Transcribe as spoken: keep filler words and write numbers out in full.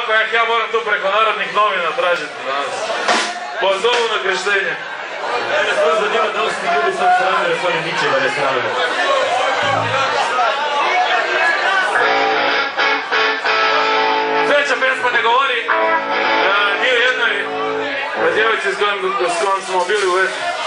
ovako, ja moram tu preko narodnih novina tražiti danas. Pozovu na krštenje. Mene sve zanima da li su ti ljudi sad srame, jer su oni ničega ne srame. Treća pesma ne govori ni o jednoj djevici s kojom smo bili u vezi.